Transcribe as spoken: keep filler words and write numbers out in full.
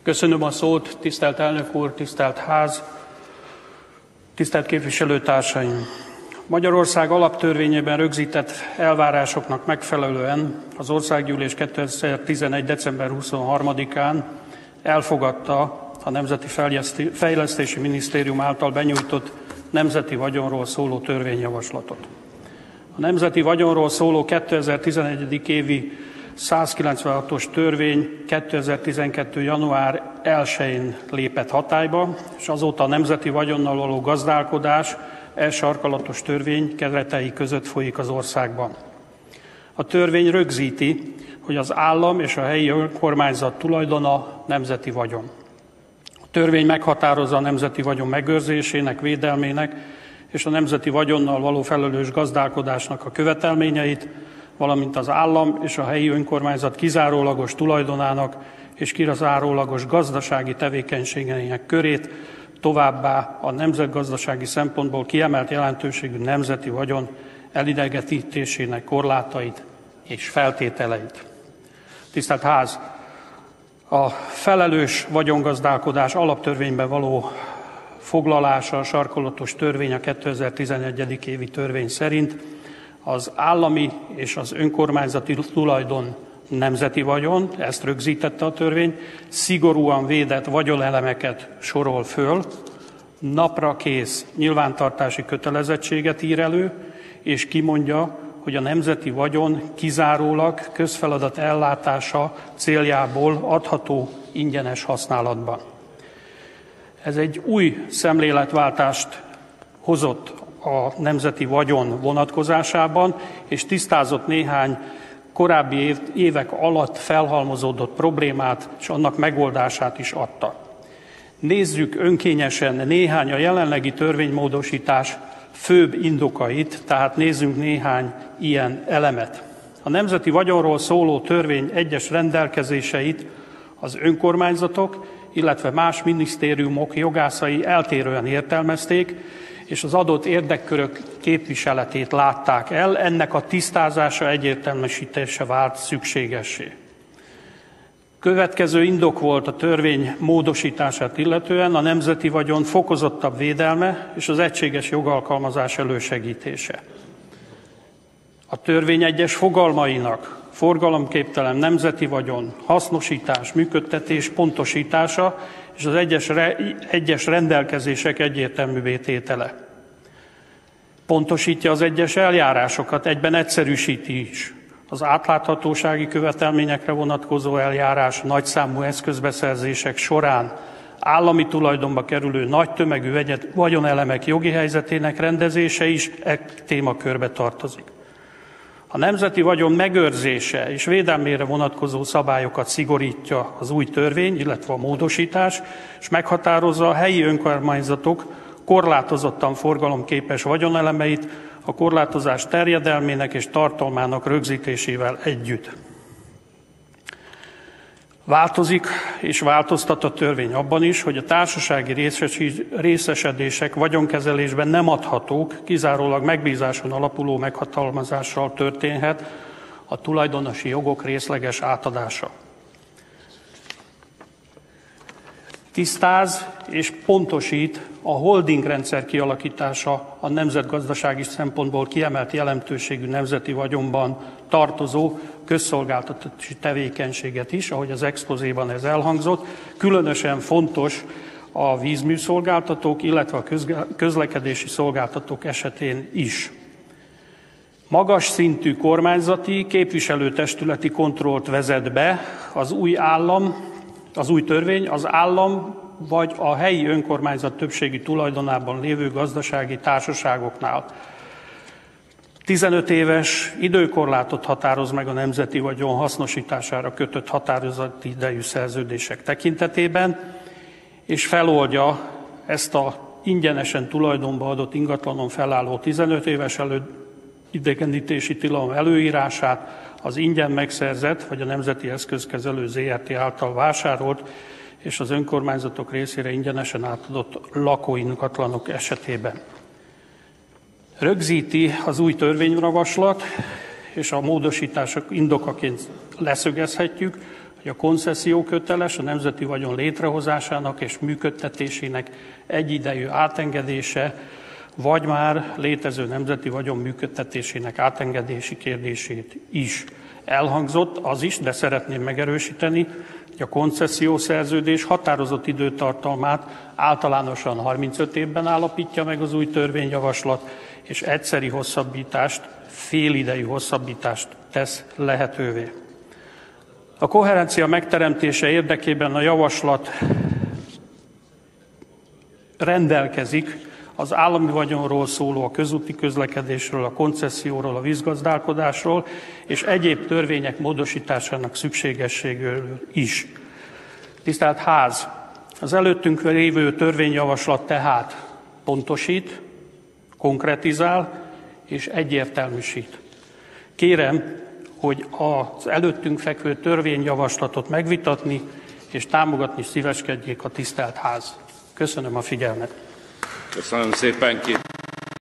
Köszönöm a szót, tisztelt elnök úr, tisztelt ház, tisztelt képviselőtársaim! Magyarország alaptörvényében rögzített elvárásoknak megfelelően az Országgyűlés kétezer-tizenegy. december huszonharmadikán elfogadta a Nemzeti Fejlesztési Minisztérium által benyújtott nemzeti vagyonról szóló törvényjavaslatot. A nemzeti vagyonról szóló kétezer-tizenegy. évi százkilencvenhatos törvény kétezer-tizenkettő. január elsején lépett hatályba, és azóta a nemzeti vagyonnal való gazdálkodás e-sarkalatos törvény keretei között folyik az országban. A törvény rögzíti, hogy az állam és a helyi önkormányzat tulajdona nemzeti vagyon. A törvény meghatározza a nemzeti vagyon megőrzésének, védelmének és a nemzeti vagyonnal való felelős gazdálkodásnak a követelményeit, valamint az állam és a helyi önkormányzat kizárólagos tulajdonának és kizárólagos gazdasági tevékenységeinek körét, továbbá a nemzetgazdasági szempontból kiemelt jelentőségű nemzeti vagyon elidegenítésének korlátait és feltételeit. Tisztelt Ház! A felelős vagyongazdálkodás alaptörvényben való foglalása a sarkalatos törvény, a kétezer-tizenegy. évi törvény szerint az állami és az önkormányzati tulajdon nemzeti vagyon, ezt rögzítette a törvény, szigorúan védett vagyonelemeket sorol föl, napra kész nyilvántartási kötelezettséget ír elő, és kimondja, hogy a nemzeti vagyon kizárólag közfeladat ellátása céljából adható ingyenes használatban. Ez egy új szemléletváltást hozott a nemzeti vagyon vonatkozásában, és tisztázott néhány korábbi évek alatt felhalmozódott problémát, és annak megoldását is adta. Nézzük önkényesen néhány a jelenlegi törvénymódosítás főbb indokait, tehát nézzünk néhány ilyen elemet. A nemzeti vagyonról szóló törvény egyes rendelkezéseit az önkormányzatok, illetve más minisztériumok jogászai eltérően értelmezték, és az adott érdekkörök képviseletét látták el, ennek a tisztázása, egyértelműsítése vált szükségessé. Következő indok volt a törvény módosítását illetően a nemzeti vagyon fokozottabb védelme és az egységes jogalkalmazás elősegítése. A törvény egyes fogalmainak forgalomképtelen nemzeti vagyon, hasznosítás, működtetés pontosítása és az egyes, re, egyes rendelkezések egyértelművé tétele. Pontosítja az egyes eljárásokat, egyben egyszerűsíti is. Az átláthatósági követelményekre vonatkozó eljárás nagyszámú eszközbeszerzések során állami tulajdonba kerülő nagy tömegű vagyonelemek jogi helyzetének rendezése is e témakörbe tartozik. A nemzeti vagyon megőrzése és védelmére vonatkozó szabályokat szigorítja az új törvény, illetve a módosítás, és meghatározza a helyi önkormányzatok korlátozottan forgalomképes vagyonelemeit a korlátozás terjedelmének és tartalmának rögzítésével együtt. Változik és változtat a törvény abban is, hogy a társasági részesedések vagyonkezelésben nem adhatók, kizárólag megbízáson alapuló meghatalmazással történhet a tulajdonosi jogok részleges átadása. Tisztáz és pontosít a holding rendszer kialakítása a nemzetgazdasági szempontból kiemelt jelentőségű nemzeti vagyonban tartozó közszolgáltatási tevékenységet is, ahogy az expozéban ez elhangzott. Különösen fontos a vízműszolgáltatók, illetve a közlekedési szolgáltatók esetén is. Magas szintű kormányzati, képviselőtestületi kontrollt vezet be az új állam, az új törvény az állam vagy a helyi önkormányzat többségi tulajdonában lévő gazdasági társaságoknál. tizenöt éves időkorlátot határoz meg a nemzeti vagyon hasznosítására kötött határozati idejű szerződések tekintetében, és feloldja ezt a ingyenesen tulajdonba adott ingatlanon felálló tizenöt éves előidegenítési tilalom előírását az ingyen megszerzett, vagy a Nemzeti Eszközkezelő zé er té által vásárolt, és az önkormányzatok részére ingyenesen átadott lakóingatlanok esetében. Rögzíti az új törvényjavaslat, és a módosítások indokaként leszögezhetjük, hogy a koncesszió köteles a nemzeti vagyon létrehozásának és működtetésének egyidejű átengedése, vagy már létező nemzeti vagyon működtetésének átengedési kérdését is. Elhangzott az is, de szeretném megerősíteni, hogy a koncessziószerződés határozott időtartalmát általánosan harmincöt évben állapítja meg az új törvényjavaslat, és egyszeri hosszabbítást, félidejű hosszabbítást tesz lehetővé. A koherencia megteremtése érdekében a javaslat rendelkezik az állami vagyonról szóló, a közúti közlekedésről, a koncesszióról, a vízgazdálkodásról és egyéb törvények módosításának szükségességéről is. Tisztelt Ház! Az előttünk lévő törvényjavaslat tehát pontosít, konkretizál és egyértelműsít. Kérem, hogy az előttünk fekvő törvényjavaslatot megvitatni és támogatni szíveskedjék a tisztelt Ház. Köszönöm a figyelmet. Köszönöm szépen.